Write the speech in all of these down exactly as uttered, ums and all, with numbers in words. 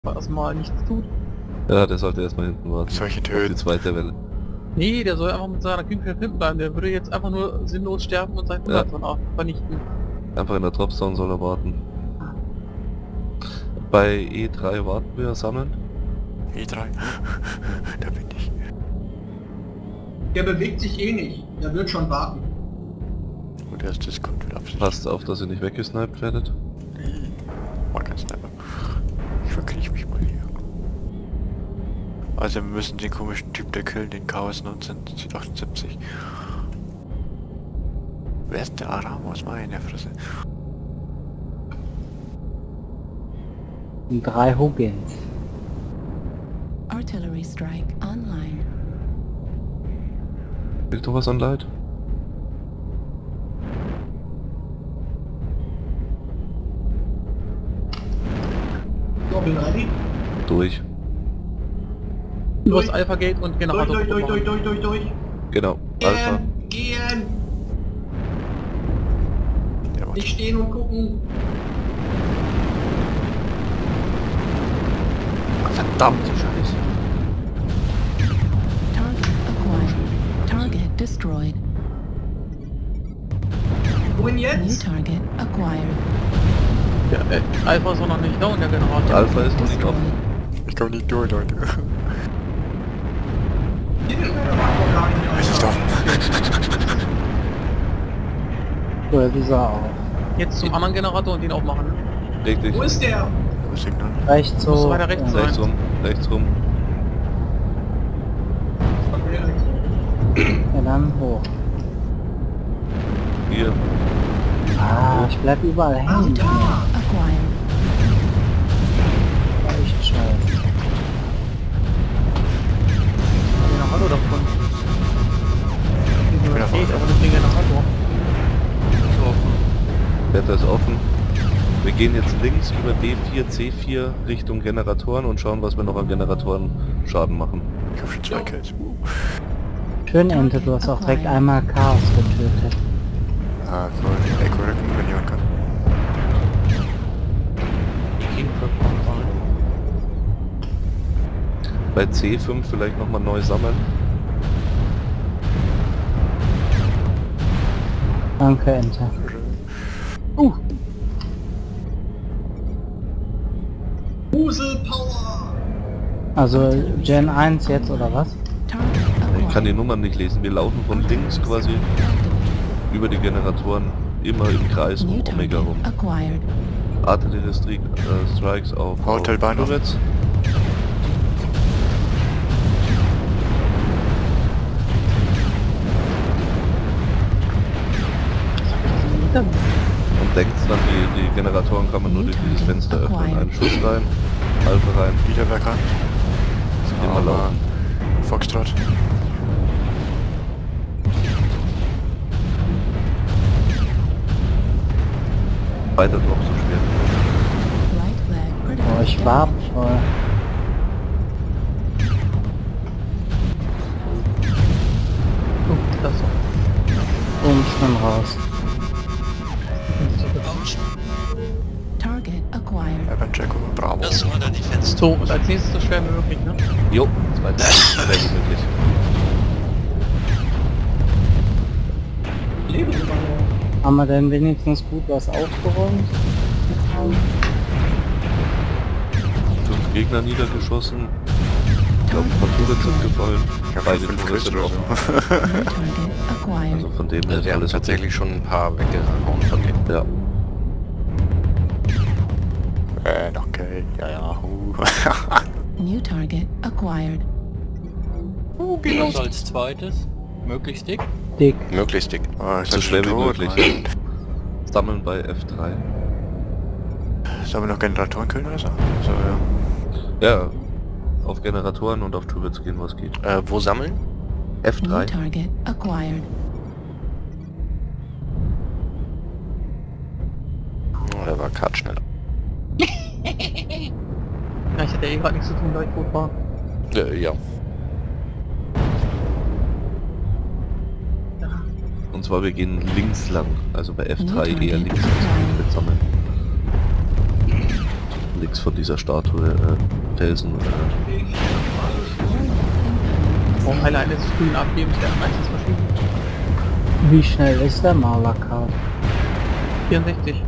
erstmal nichts tut. Ja, der sollte erstmal hinten warten. Solche Auf die töten. zweite Welle. Nee, der soll einfach mit seiner Kühnheit hinten bleiben. Der würde jetzt einfach nur sinnlos sterben und sein Ja. Hundertton vernichten. Einfach in der Dropzone soll er warten. Bei E drei warten wir, sammeln. E drei. Da bin ich. Der bewegt sich eh nicht. Der wird schon warten. Und erst das kommt wieder Absicht. Passt auf, dass ihr nicht weggesniped werdet. War kein Sniper. Ich verkriech mich mal hier. Also wir müssen den komischen Typ der killen, den Chaos neunzehnhundertachtundsiebzig. Wer ist der Aramos? Meine Fresse. Drei Huggins. Artillery strike online. Kriegt du was an Leid? So, bin ready. Durch. Übers Alpha Gate und Durch, Generator. durch, durch, durch, durch, durch, durch. Genau. Alpha. Gehen, gehen. Der macht Nicht stehen und gucken. Verdammte Scheiße. Target acquired. Target destroyed. Wohin New jetzt? target acquired. Ja, äh, Alpha ist noch nicht down, der Generator. Alpha ist noch nicht offen. Destroyed. Ich komme nicht durch, Leute. Hier ist der Generator gar nicht. Es ist offen. So, jetzt ist er auch. Jetzt zum anderen Generator und den aufmachen. Richtig. Wo ist der? Wo ist Signal? Rechts Muss so. weiter rechts ja. sein. Rechts rum. Rechts rum. Ja, dann hoch. Hier. Ah, ich bleib überall Ach, hängen. da. Acquired. Echt scheiße. Generator davon. bin Geht, davon. aber nicht den Generator. Ist offen. Wetter ist offen. Wir gehen jetzt links über D vier, C vier Richtung Generatoren und schauen, was wir noch an Generatoren Schaden machen. Ich hab schon zwei Kills. Uh. Schön, Ente, du hast auch direkt einmal Chaos getötet. Ah, cool. Echo Rücken, wenn jemand kann. Bei C fünf vielleicht nochmal neu sammeln. Danke, Ente. Uh, Puselpower. Also Gen eins jetzt oder was? Target Ich kann die acquired. Nummern nicht lesen. Wir laufen von links quasi über die Generatoren immer im Kreis um New Omega target rum. acquired. Artillerie Strik, äh, Strikes auf, Hotel auf Bahnhof. Turrets. Und denkt dann, die, die Generatoren kann man nur durch dieses Fenster öffnen. Einen Schuss rein, Alpha rein, Wieder wer kann. immer Aber laufen. Foxtrot. Weiter drauf so schwer. Right flag critical. Oh, ich warb voll. oh, das so. Boom, schon raus. Target acquired. Ja, beim Jacko. Bravo. Das war dann die Fenster. So, und als nächstes so schwer wie möglich, ne? Jo, zweiter. Sehr gut möglich. Lebe sogar noch. Haben wir denn wenigstens gut was aufgeräumt? Fünf Gegner niedergeschossen. Ich glaube, ein paar Turrets sind gefallen. Ich hab Beide fünf Turrets Kills sind oder offen. so. New target acquired. Also von dem her Also ist wir haben alles tatsächlich schon ein paar weggehauen von denen. okay. Ja. Äh, danke. Ja, ja. Uh. New target acquired. Was als zweites? Möglichst dick? Dick. Möglichst dick. Oh, ist So das schwer schon wie tot, möglich. Mann. Sammeln bei F drei. Sollen wir noch Generatoren killen oder so? So, ja. Ja, auf Generatoren und auf Turrets gehen, was geht. Äh, wo sammeln? F New drei. target acquired. Oh, der war gerade schneller. Ja, ich hatte eh gerade nichts zu tun, da ich tot war. Äh, ja. Und zwar wir gehen links lang, also bei F drei New eher target links acquired. mit sammeln. links von dieser Statue, äh, Felsen. Äh, Oh, Heile eines grün abgeben, der meistens verschwinden. Wie schnell ist der Malerkart? vierundsechzig.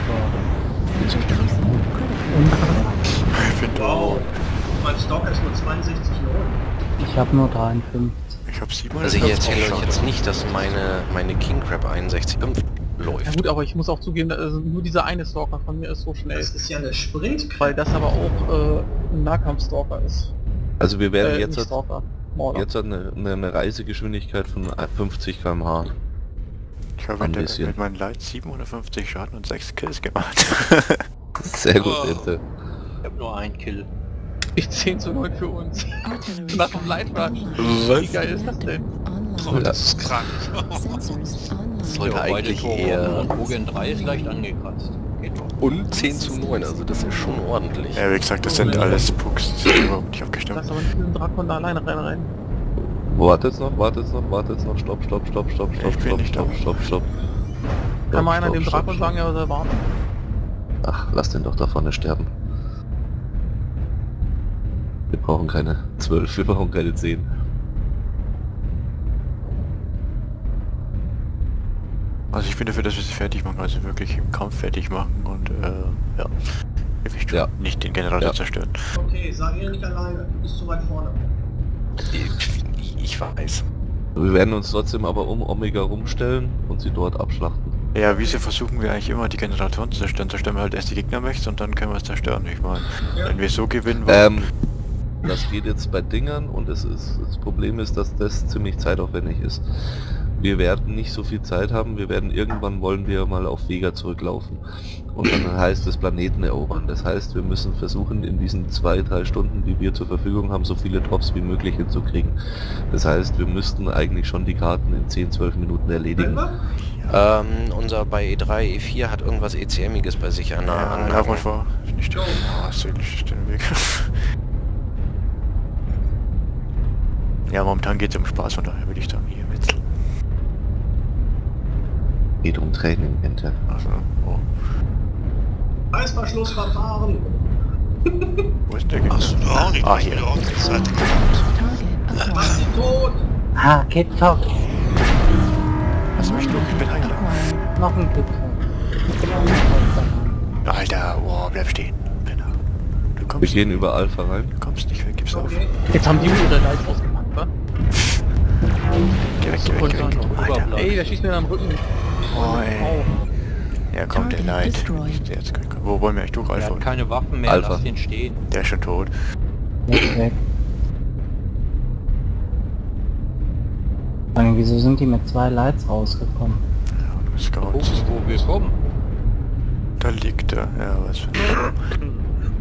Ich bin Wow. Mein Stock ist nur zweiundsechzig neun. Ich habe nur dreiundfünfzig. Ich hab siebenundvierzig. Also ich erzähle euch jetzt nicht, dass meine, meine King Crab einundsechzig fünf Ja läuft. gut, aber ich muss auch zugeben, also nur dieser eine Stalker von mir ist so schnell. Das ist ja eine Sprint. Weil das aber auch äh, ein Nahkampf-Stalker ist. also wir werden Äh, jetzt, nicht Stalker. Morder. jetzt eine, eine, eine Reisegeschwindigkeit von fünfzig Kilometer pro Stunde. Ich habe Ein mit, der- bisschen. mit meinen Lights siebenhundertfünfzig Schaden und sechs Kills gemacht. Sehr gut, Ente. Ich hab nur einen Kill. Ich zehn zu neun für uns. Artillery Nach dem Lightrush. Wie geil ist das denn? online. Das ist krank. Sensors online. Sollte Ja, beide eigentlich Tore eher... und Bogen drei ist leicht angekratzt. Geht doch. Und zehn zu neun, also das ist schon ordentlich. Ja, wie gesagt, das sind alles Pucks, die sind überhaupt nicht abgestimmt. Lass aber nicht mit dem Drakon da alleine rein rein. Wartet's noch, wartet's noch, wartet's noch, stopp, stopp, stopp, stopp, stopp, Ich bin stopp, nicht stopp, da. stopp, stopp. Kann mal einer Stopp, dem stopp, Drakon stopp. sagen, er soll warten? Ach, lass den doch da vorne sterben. Wir brauchen keine zwölf, wir brauchen keine zehn. Also ich bin dafür, dass wir sie fertig machen, also wirklich im Kampf fertig machen und äh, ja. Ihr wisst schon, Ja. nicht den Generator Ja. zerstören. Okay, sag ihr nicht alleine. Du bist zu weit vorne. Ich, ich weiß. Wir werden uns trotzdem aber um Omega rumstellen und sie dort abschlachten. Ja, wie sie versuchen wir eigentlich immer die Generatoren zu zerstören. Zerstören wir halt erst die Gegnermächte und dann können wir es zerstören. Ich meine, Ja. wenn wir so gewinnen wollen. Ähm, das geht jetzt bei Dingern und es ist, das Problem ist, dass das ziemlich zeitaufwendig ist. Wir werden nicht so viel Zeit haben, wir werden irgendwann wollen wir mal auf Vega zurücklaufen. Und dann heißt es Planeten erobern. Das heißt, wir müssen versuchen, in diesen zwei, drei Stunden, die wir zur Verfügung haben, so viele Drops wie möglich hinzukriegen. Das heißt, wir müssten eigentlich schon die Karten in zehn, zwölf Minuten erledigen. Selber? Ähm, unser bei E drei, E vier hat irgendwas E C M-iges bei sich an der Ja, an lauf mal vor. Nicht Jo. ah, südlich ist den Weg. Ja, momentan geht es um Spaß, von daher würde ich sagen, hier Witzel. Geht um Training, Ente. Also, oh. Reißverschlussverfahren. Wo ist denn der Gegner? auch nicht. Ah, hier. Target Mach acquired. sie tot. Ah, Kidtalk. Lass mich durch, ich bin Heiler. Acquired. Noch ein Kidtalk. Alter, oh, bleib stehen. Penner. Du Wir kommst, gehen über Alpha rein. du kommst nicht weg, gib's auf. Okay. Jetzt haben die ihre Lights ausgepackt, wa? Geh weg, geh weg, geh weg. Alter. Ey, der schießt mir am Rücken. Oh, ey. Ja, komm, der Target Leid. destroyed. Der jetzt, wo wollen wir eigentlich durch, Er Alpha? hat keine Waffen mehr, Alpha. lass den stehen. Der ist schon tot. Jetzt weg. Dann, wieso sind die mit zwei Lights rausgekommen? Ja, du bist Wo, Scouts. wo wir kommen. Da liegt er. Ja, was für ein...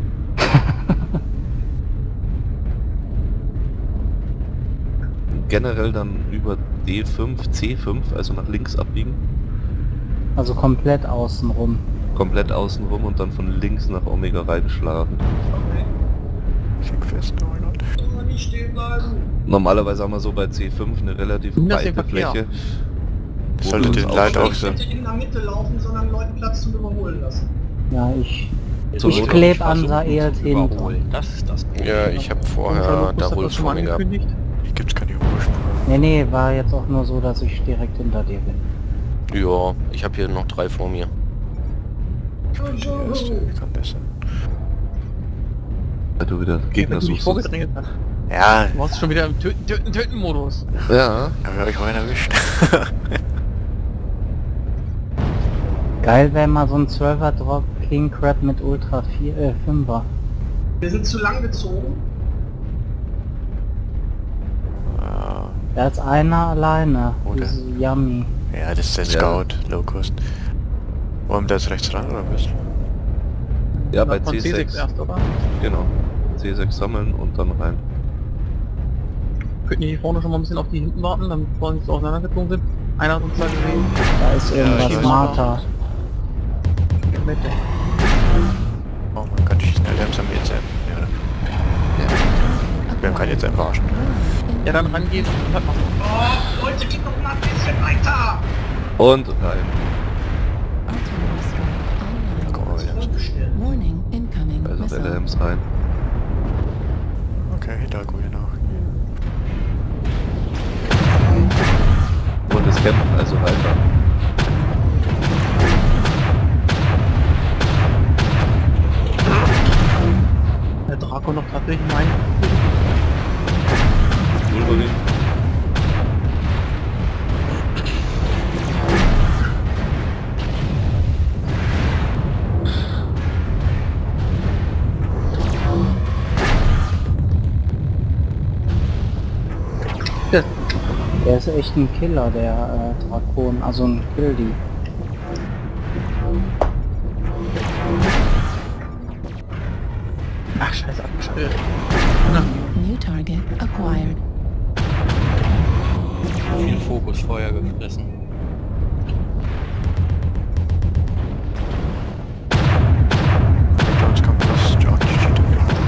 Generell dann über D fünf, C fünf, also nach links abbiegen. Also komplett außen rum. Komplett außen rum und dann von links nach Omega reinschlagen. Okay. Schick fest, oh mein Gott. Oh, nicht stehen bleiben. Normalerweise haben wir so bei C fünf eine relativ Nimm das den weite Verkehr. Fläche. Das wo sollte wir den uns Leid auch aufstellen. sein. Nicht in der Mitte laufen, sondern Leuten Platz zum Überholen lassen. Ja, ich... Zur Ich Not kleb Versuchen an zu Saelt hinter. überholen. Das ist das Problem. Ja, ich habe Und vorher Verlust da hat wohl das schon vor mal mir gehabt. angekündigt. Hier gibt's keine Überspur. Nee, nee, war jetzt auch nur so, dass ich direkt hinter dir bin. Ja, ich habe hier noch drei vor mir. Ich bin der Erste, wie kann das sein? Weil du wieder Gegner Wenn du dich suchst. vorgedrängelt hast. Ja, Du warst schon wieder im Töten, Töten, Töten Modus. Ja, aber wir euch vorhin erwischt. Geil wäre mal so ein zwölfer Drop King Crab mit Ultra vier, äh, fünfer. Wir sind zu lang gezogen. Ah, Da ist einer alleine. Oder? Diese Yummy. ja, das ist der Ja. Scout, Low Cost. Wollen wir da jetzt rechts ran oder was? ja bei Von C C sechs sechs. erst, oder? Genau. C sechs sammeln und dann rein. Könnten die hier vorne schon mal ein bisschen auf die hinten warten, damit wir nicht so auseinandergezogen sind. Einer hat uns da gesehen. Da ist irgendwas ich weiß smarter. Mit der. Oh mein Gott, schießen alle haben jetzt ja. Wir haben keinen jetzt verarschen. Ja, dann rangehen und halt machen. Oh, Leute, geht doch mal ein bisschen weiter. Und rein. Artillery strike online. Komm mal wieder. Umstellen. Warning incoming. Also noch L Ms rein. Okay, Hidalgo hier nach. Und es kämpft also weiter. Der Draco noch gerade durch mein. Wolverine. Der ist echt ein Killer, der äh, Drakon, also ein Kildi. Ach scheiße, abgeschaltet. Na, New target acquired. Viel Fokusfeuer gefressen. Hinter uns kommt was. George Cheetah.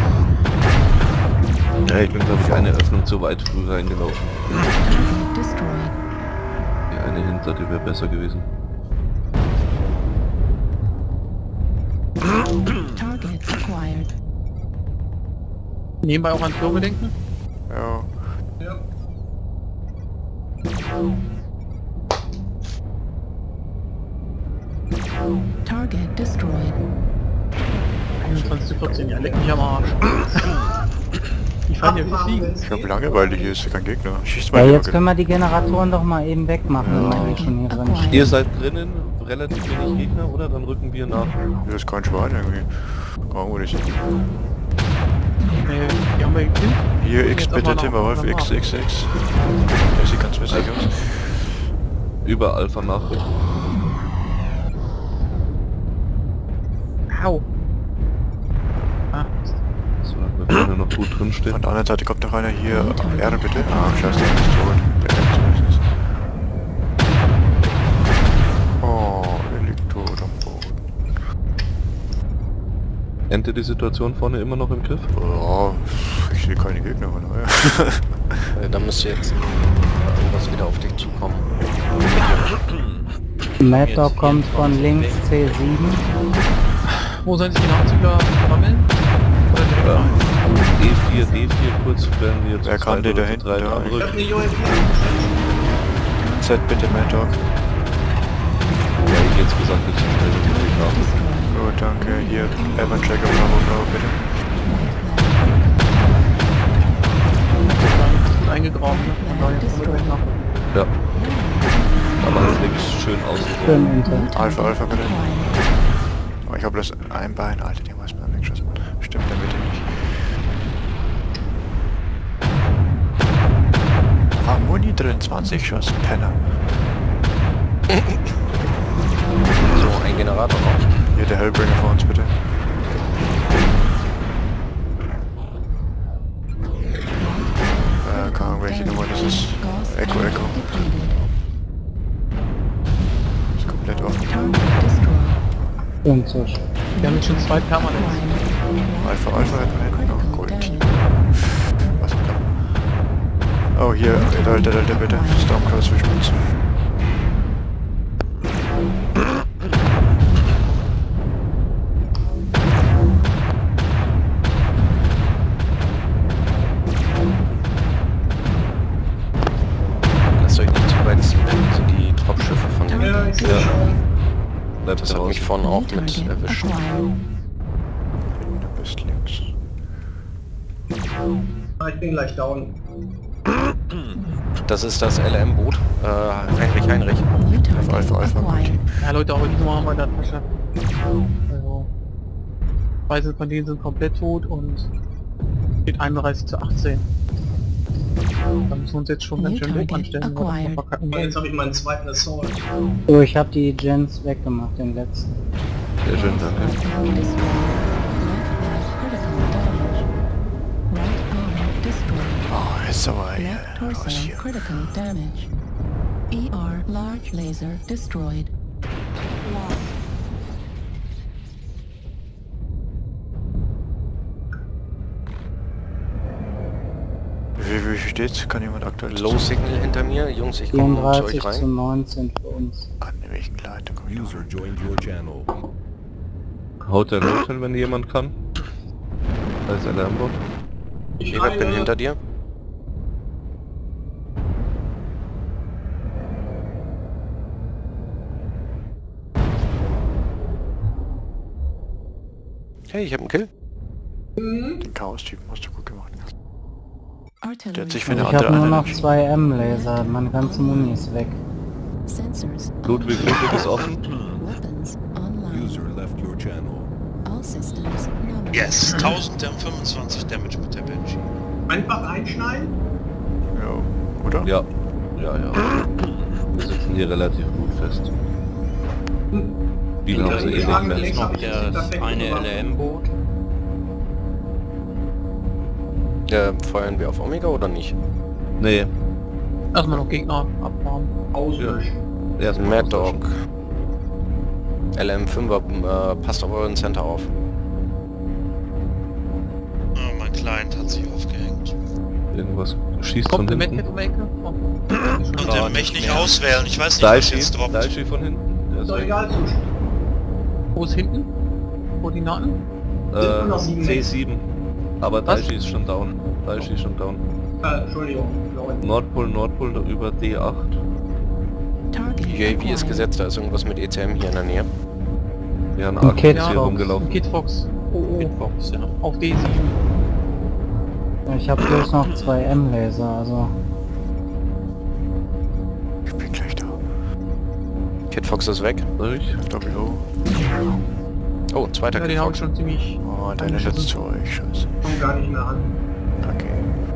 Ja, ich bin glaube ich eine Öffnung zu weit früh reingelaufen. Target destroyed. Die eine hinter, die wäre besser gewesen. Target acquired. nebenbei auch an Klo gedenken? Ja. Ja. Target destroyed. einundzwanzig zu vierzehn, ja leck mich am Arsch. Die fallen ja wie Fliegen. Ich hab Langeweile, hier ist kein Gegner. Schießt Ja, mal jetzt können wir die Generatoren doch mal eben wegmachen, wenn wir schon hier drin stehen. Ihr seid drinnen, relativ wenig Gegner, oder? Dann rücken wir nach. Hier ist kein Schwein irgendwie. Irgendwo nicht. Nee, die haben wir gekillt. Hier X Jetzt bitte, auch mal Timberwolf, nach- X, X, X. Der sieht ganz witzig aus. Über Alpha nachrücken. Au. Ah, Solange wir vorne noch gut drin stehen. Von der anderen Seite kommt noch einer hier. R bitte. Ah, scheiße, der ist tot. Der ist zumindest. Oh, der liegt tot am Boden. Ente die Situation vorne immer noch im Griff? Ja, ich sehe keine Gegner von daher. Äh, Da müsste jetzt irgendwas wieder auf dich zukommen. Mad Dog kommt von links C sieben. wo sollen sich die Nachzügler sammeln? Oder direkt Ja. rein? D vier, D vier, kurz werden wir zu Wer kann zweit die oder da zu hinten dreit da? Ich hab anrücken. eine U A V. Z bitte, Mad Dog. Ja, ich jetzt gesagt, jetzt so schnell wie möglich nachrücken. Gut, danke. Hier, Evan Checker, Bravo, Bravo, bitte. Gut eingegraben, ne? Von daher können wir gleich nach. Ja. Aber das links schön außen. Schön Inter. Alpha, Alpha, bitte. Oh, ich habe bloß ein Bein, Alter, den muss man wegschossen. Stimmt der bitte nicht. War Muni drin, zwanzig Schuss, Penner. So, ein Generator noch. Hier der Hellbringer vor uns, bitte. Äh, keine Ahnung, welche Nummer das ist. Echo, Echo. Ist komplett offen. Und so. Wir haben jetzt schon zwei permanent. Alpha, Alpha hätten wir hinten noch. Gold. Was ist da? Oh, hier, Delta, Delta, bitte. Stormcrow zwischen uns. Lasst euch nicht zu weit ziehen, dann sind die Dropschiffe von dem. Ja, ich sehe Ja. schon. Bleibt Das hat mich draußen. vorhin auch mit erwischt. Du bist links. Ah, ich bin gleich down. Das ist das L M-Boot. Äh, Heinrich, Heinrich. Alpha, Alpha, Alpha, gut. Ja Leute, aber die Nummer haben wir in der Tasche. Also, zwei von denen sind komplett tot und steht einunddreißig zu achtzehn. Da müssen wir uns jetzt schon ganz schön hoch anstellen, weil das noch verkacken Und wir. jetzt habe ich meinen zweiten Assault. So, ich habe die Gens weggemacht, den letzten. Sehr schön, danke. Oh, ist aber hier. Left Raus torso hier. critical damage. E R large laser destroyed. Wie, wie steht's? Kann jemand aktuell Low Signal hinter mir. Jungs, ich komme zu euch vierunddreißig zu rein. neunzehn für uns. An welchen Leitung komme ich noch? Haut der Notfall, wenn jemand kann. Da ist einer an Bord. Ich Ebert, bin heile. hinter dir. Hey, ich hab einen Kill. Den Chaos-Typen hast du gut gemacht. Der Artillery. hat sich für Ich eine habe andere nur noch Einheit. zwei M-Laser, meine ganze Muni ist weg. Sensors. Ludwig, Ludwig ist offen. Weapons online. User left your channel. All systems nominal. Yes, tausendfünfundzwanzig Damage mit der Banshee. Einfach einschneiden? Ja, oder? Ja. Ja, ja. Wir sitzen hier relativ gut fest. Viele haben sie eh nicht mehr. Jetzt noch das eine L M-Boot. Äh, feuern wir auf Omega oder nicht? Nee, Erstmal noch Gegner abfahren. Auslöschen. erstmal Mad austauschen. Dog. L M fünfer, äh, passt auf euren Center auf. Oh, mein Client hat sich aufgehängt. Irgendwas schießt Kommt von eine hinten. Medkit um die Ecke? Oh. Und Ja, der mich nicht nicht mehr. auswählen. Ich weiß nicht, was Daichi, jetzt droppt. Daichi von hinten. Der ist Ist doch weg. egal, Zustand. Wo ist hinten? Koordinaten? Äh, noch sieben C sieben. Aber Was? Daichi ist schon down. Daichi ist schon down. Äh, Entschuldigung. Leute. Nordpol, Nordpol über D acht. Target U A V ist acquired. gesetzt, da ist irgendwas mit E C M hier in der Nähe. Ja, ein Ein Arc Kid ist hier Fox. rumgelaufen. Kid Fox. Oh, oh. Hitbox, ja. Auf D sieben. Ich habe bloß noch zwei M-Laser, also... Ich bin gleich da. Kid Fox ist weg. Durch. Doppel O. Oh, zweiter Ja, Kid den habe Fox. ich schon ziemlich... Oh, deine setzt zu euch. Scheiße. Komm gar nicht mehr an. Okay.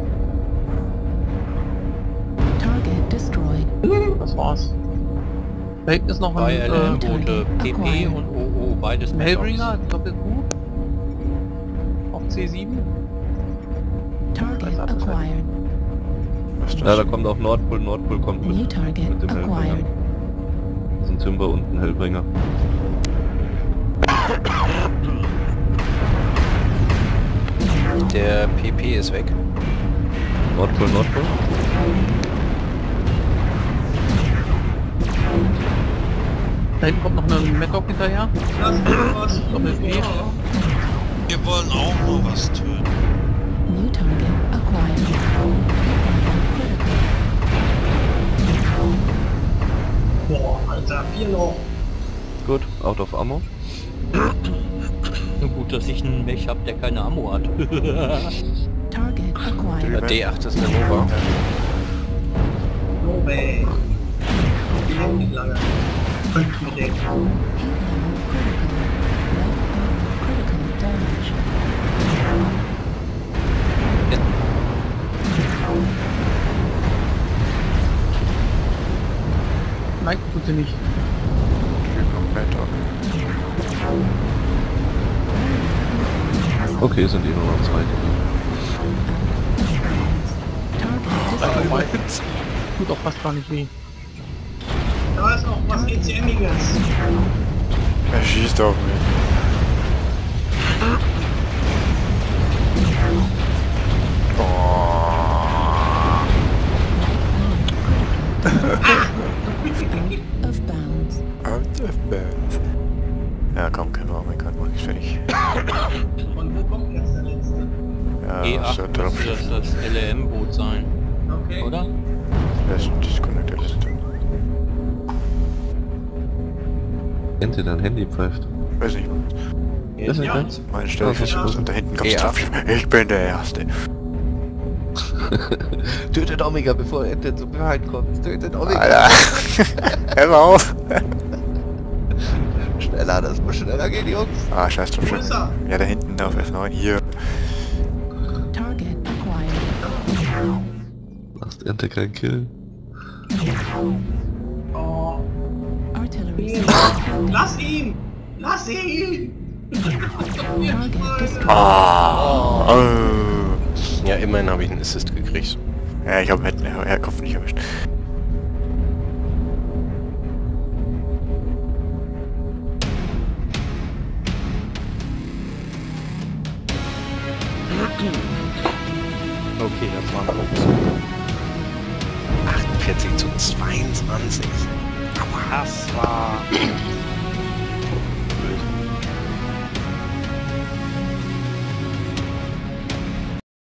Target destroyed. Das war's. Da hinten ist noch ein Zwei L äh, M-Boote, P P und O O, beides ein Hellbringer, Doppel-Q. Auf C sieben. Target acquired. Was ist Ja, das? da kommt auch Nordpol. Nordpol kommt New mit, target mit dem Hellbringer. acquired. Das ist ein Timber und ein Hellbringer. Der P P ist weg. Nordpol, Nordpol. Da hinten kommt noch eine Maddock hinterher. Lass mir was. Doppel-P. Wir wollen auch nur was töten. New target acquired. Boah, Alter, vier noch. Gut, out of ammo. Nur gut, dass ich einen Mech hab, der keine Ammo hat. Target acquired. Äh, D acht ist eine Nova. No way. Die hält nicht lange. Fünf mit dem. Heat level critical. Left arm critical damage. Nein, tut sie nicht. Hier kommt Mad Dog. Okay, sind eh nur noch zwei. Target destroyed. Tut auch fast gar nicht weh. Da ist noch was E C M-iges. Er schießt auf mich. Of bounds. Out of bounds. Ja, komm, kein Warum, mein Gott, mach ich fertig. Von wo kommt jetzt der letzte? Ja, E so acht ein müsste Dropschiff. das, das L M-Boot sein, Okay. oder? Das ist ein Disconnected System. Ente, dein Handy pfeift. Weiß nicht, Das ist Ja. ganz. meine Stelle Ja, ist ja. und da hinten kommt E acht. Dropschiff. Ich bin der Erste. Tötet Omega, bevor Ente zum Behind kommt. Tötet Omega. Alter! Hör mal auf! Schneller, das muss schneller gehen, Jungs. Ah, scheiß Wo Dropschiff. ist er? Ja, da hinten auf F neun. Hier. Target acquired. Lasst Ente keinen Kill. Oh. Artillery Nee. system. Lass ihn! Lass ihn! Target destroyed. Ah! Oh. Ja, immerhin habe ich einen Assist gekriegt. Ja, ich hab hätten den Kopf nicht erwischt. Okay, das war ein Fuchs. achtundvierzig zu zweiundzwanzig. Das war